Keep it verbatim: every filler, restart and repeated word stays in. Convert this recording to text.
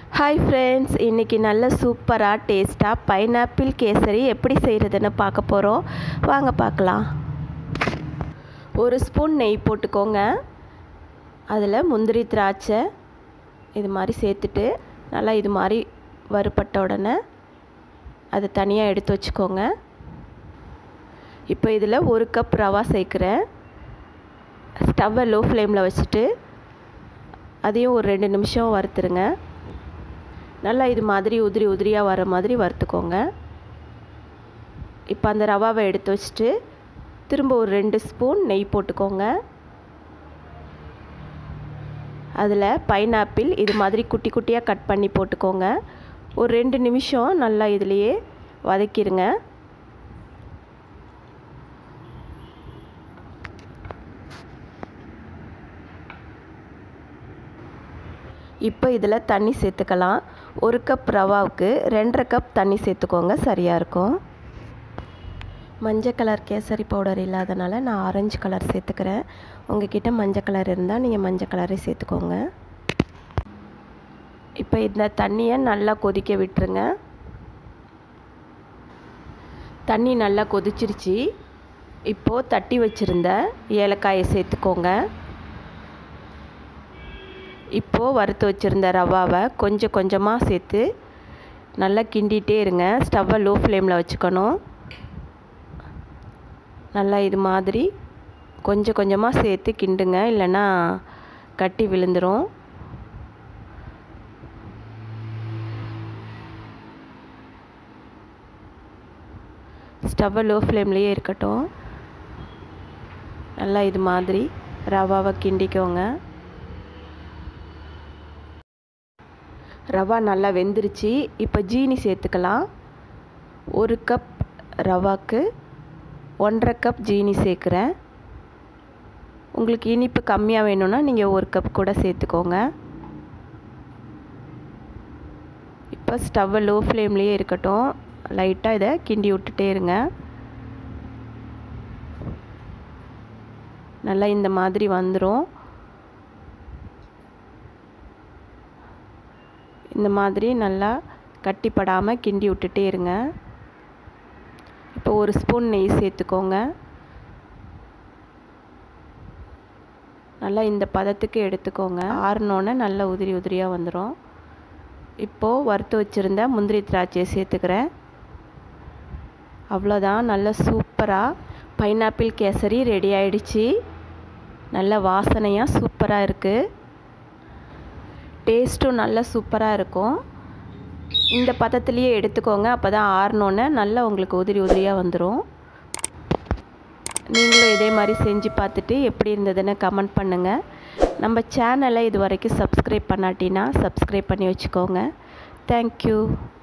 Hi friends इनकी नल्ला सूपरा टेस्टा pineapple Kesari एप्पड़ी सेय्यरதுன்னு பார்க்க போறோம் வாங்க பார்க்கலாம்। ஒரு ஸ்பூன் நெய் போட்டுக்கோங்க। அதில் முந்திரி திராட்சை இது மாதிரி சேர்த்துட்டு நல்லா இது மாதிரி வறுபட்ட உடனே அதை தனியாக எடுத்து வச்சுக்கோங்க। இப்போ இதில் ஒரு கப் ரவா சேர்க்குறேன்। ஸ்டவ்வை லோ ஃப்ளேமில் வச்சுட்டு அதையும் ஒரு ரெண்டு நிமிஷம் வறுத்துருங்க। நல்லா இது மாதிரி உதிரி உதிரியாக வர மாதிரி வறுத்துக்கோங்க। இப்போ அந்த ரவாவை எடுத்து வச்சுட்டு திரும்ப ஒரு ரெண்டு ஸ்பூன் நெய் போட்டுக்கோங்க। அதில் பைனாப்பிள் இது மாதிரி குட்டி குட்டியாக கட் பண்ணி போட்டுக்கோங்க। ஒரு ரெண்டு நிமிஷம் நல்லா இதிலையே வதக்கிடுங்க। இப்போ இதில் தண்ணி சேர்த்துக்கலாம்। ஒரு கப் ரவாவுக்கு ரெண்டரை கப் தண்ணி சேர்த்துக்கோங்க, சரியாக இருக்கும்। மஞ்சள் கலர் கேசரி பவுடர் இல்லாதனால நான் ஆரஞ்சு கலர் சேர்த்துக்கிறேன்। உங்ககிட்ட மஞ்சள் கலர் இருந்தால் நீங்கள் மஞ்சள் கலரை சேர்த்துக்கோங்க। இப்போ இந்த தண்ணியை நல்லா கொதிக்க விட்டுருங்க। தண்ணி நல்லா கொதிச்சிருச்சு। இப்போது தட்டி வச்சுருந்த ஏலக்காயை சேர்த்துக்கோங்க। இப்போது வறுத்து வச்சுருந்த ரவாவை கொஞ்சம் கொஞ்சமாக சேர்த்து நல்லா கிண்டிகிட்டே இருங்க। ஸ்டவ்வை லோ ஃப்ளேமில் வச்சுக்கணும்। நல்லா இது மாதிரி கொஞ்சம் கொஞ்சமாக சேர்த்து கிண்டுங்க, இல்லைன்னா கட்டி விழுந்துடும்। ஸ்டவ்வை லோ ஃப்ளேம்லேயே இருக்கட்டும்। நல்லா இது மாதிரி ரவாவை கிண்டிக்கோங்க। ரவா நல்லா வெந்துருச்சு। இப்போ ஜீனி சேர்த்துக்கலாம்। ஒரு கப் ரவாக்கு ஒன்றரை கப் ஜீனி சேர்க்குறேன்। உங்களுக்கு இனிப்பு கம்மியாக வேணும்னா நீங்கள் ஒரு கப் கூட சேர்த்துக்கோங்க। இப்போ ஸ்டவ்வை லோ ஃப்ளேம்லேயே இருக்கட்டும்। லைட்டாக இதை கிண்டி விட்டுட்டே இருங்க। நல்லா இந்த மாதிரி வந்துடும்। இந்த மாதிரி நல்லா கட்டிப்படாமல் கிண்டி விட்டுட்டே இருங்க। இப்போ ஒரு ஸ்பூன் நெய் சேர்த்துக்கோங்க। நல்லா இந்த பதத்துக்கு எடுத்துக்கோங்க। ஆறுனோன்னே நல்லா உதிரி உதிரியாக வந்துடும்। இப்போது வறுத்து வச்சுருந்த முந்திரி திராட்சையை சேர்த்துக்கிறேன்। அவ்வளோதான், நல்ல சூப்பராக பைனாப்பிள் கேசரி ரெடி ஆயிடுச்சு। நல்ல வாசனையாக சூப்பராக இருக்குது। டேஸ்ட்டும் நல்லா சூப்பராக இருக்கும்। இந்த பதத்துலேயே எடுத்துக்கோங்க, அப்போ தான் ஆறுனோன்னே நல்லா உங்களுக்கு உதிரி உதிரியாக வந்துடும்। நீங்களும் இதே மாதிரி செஞ்சு பார்த்துட்டு எப்படி இருந்ததுன்னு கமெண்ட் பண்ணுங்கள்। நம்ம சேனலை இது வரைக்கும் சப்ஸ்கிரைப் பண்ணாட்டினா சப்ஸ்கிரைப் பண்ணி வச்சுக்கோங்க। தேங்க்யூ।